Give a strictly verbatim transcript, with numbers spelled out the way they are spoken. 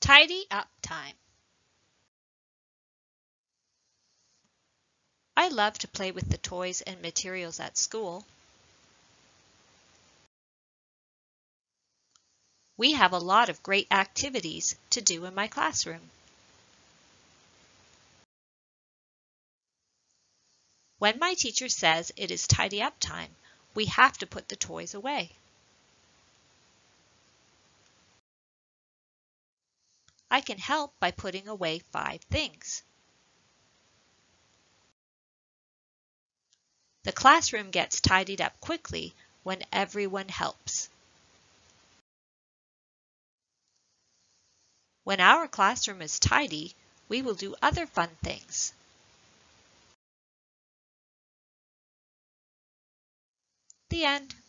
Tidy up time. I love to play with the toys and materials at school. We have a lot of great activities to do in my classroom. When my teacher says it is tidy up time, we have to put the toys away. I can help by putting away five things. The classroom gets tidied up quickly when everyone helps. When our classroom is tidy, we will do other fun things. The end.